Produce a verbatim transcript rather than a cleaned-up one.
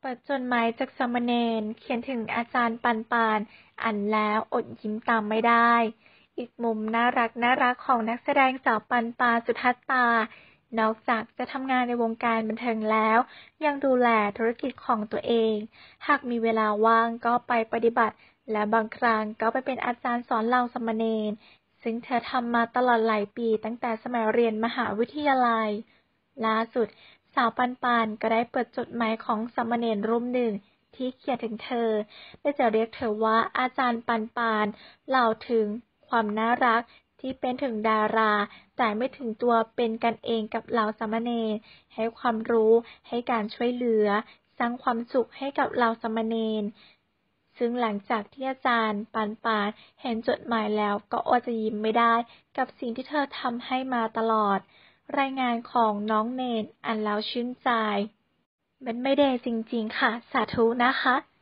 ปิดจดหมายจากสามเณรเขียนถึงอาจารย์ปันปานอ่านแล้วอดยิ้มตามไม่ได้ อีกมุมน่ารักน่ารักของนักแสดงสาวปันปานสุทัศตานอกจากจะทำงานในวงการบันเทิงแล้วยังดูแลธุรกิจของตัวเอง หากมีเวลาว่างก็ไปปฏิบัติและบางครั้งก็ไปเป็นอาจารย์สอนเหล่าสามเณรซึ่งเธอทำมาตลอดหลายปีตั้งแต่สมัยเรียนมหาวิทยาลัยล่าสุดสาวปันปานก็ได้เปิดจดหมายของสามเณรรูปหนึ่งที่เขียนถึงเธอและจะเรียกเธอว่าอาจารย์ปันปานเล่าถึงความน่ารักที่เป็นถึงดาราแต่ไม่ถึงตัวเป็นกันเองกับเหล่าสามเณรให้ความรู้ให้การช่วยเหลือสร้างความสุขให้กับเหล่าสามเณรซึ่งหลังจากที่อาจารย์ปันปานเห็นจดหมายแล้วก็อดจะยิ้มไม่ได้กับสิ่งที่เธอทำให้มาตลอดรายงานของน้องเนนอ่านแล้วชื่นใจมันไม่เดย์จริงๆค่ะสาธุนะคะ